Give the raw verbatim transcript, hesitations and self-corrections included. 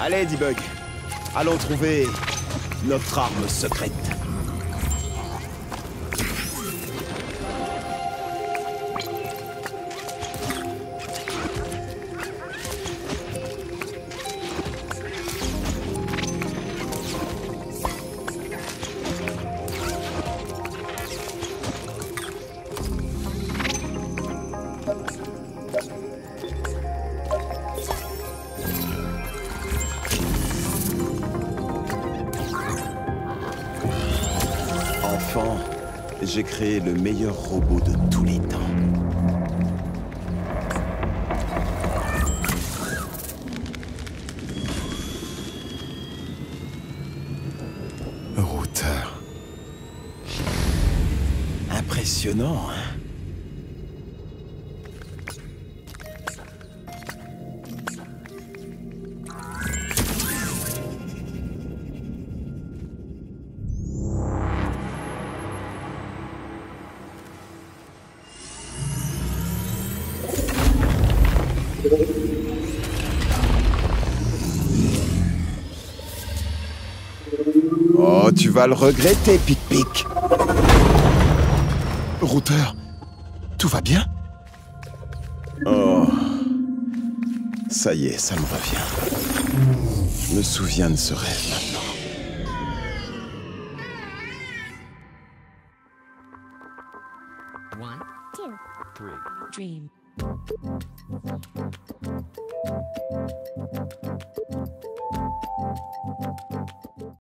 Allez, D-Bug. Allons trouver notre arme secrète. Enfant, j'ai créé le meilleur robot de tous les temps. Routeur. Impressionnant, hein? Oh, tu vas le regretter, Pic-Pic. Routeur, tout va bien? Oh, ça y est, ça me revient. Je me souviens de ce rêve maintenant. One, two, three. Dream.